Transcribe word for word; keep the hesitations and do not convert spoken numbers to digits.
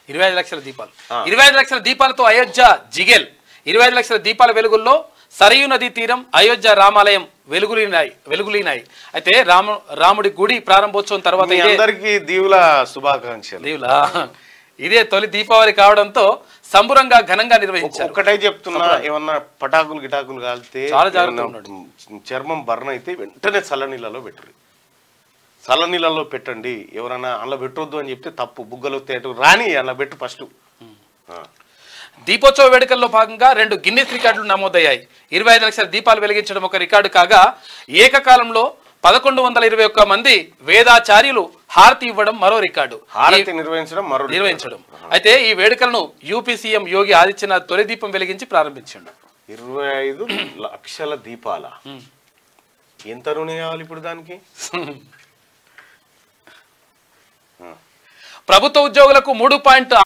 ఇరవై ఐదు లక్షల దీపాలు ఇరవై ఐదు లక్షల దీపాలతో అయోధ్య జిగేల్ ఇరవై ఐదు లక్షల దీపాల వెలుగుల్లో సరయూ నదీ తీరం అయోధ్య రామాలయం వెలుగులినాయి వెలుగులినాయి అయితే రాము రాముడి గుడి ప్రారంభోత్సవం తర్వాత అందరికీ దీవుల శుభాకాంక్షలు. దీవుల ఇదే తొలి దీపావళి కావడంతో సంబురంగా ఘనంగా నిర్వహించారు. ఒకటే చెప్తున్నా, ఏమన్నా పటాకులు గిటాకులు కాలితే చాలా జాగ్రత్తగా చర్మం బర్న్ అయితే వెంటనే చల్ల నీళ్ళలో పెట్టరు. చల్ల నీళ్ళలో పెట్టండి. ఎవరైనా అందులో పెట్టొద్దు అని చెప్తే తప్పు. బుగ్గలు రాని అందులో పెట్టు ఫస్ట్. దీపోత్సవ వేడుకల్లో భాగంగా రెండు గిన్నెస్ రికార్డులు నమోదయ్యాయి. ఇరవై ఐదు లక్షల దీపాలు వెలిగించడం ఒక రికార్డు కాగా ఏకకాలంలో పదకొండు వందల ఇరవై ఒక్క మంది వేదాచార్యులు హారతి ఇవ్వడం మరో రికార్డు. హారతి నిర్వహించడం మరో నిర్వహించడం అయితే ఈ వేడుకలను యూపీ సీఎం యోగి ఆదిత్యనాథ్ తొలి దీపం వెలిగించి ప్రారంభించాడు. ఇరవై ఐదు లక్షల దీపాల ఎంత రుణం కావాలి ఇప్పుడు దానికి? ప్రభుత్వ ఉద్యోగులకు మూడు పాయింట్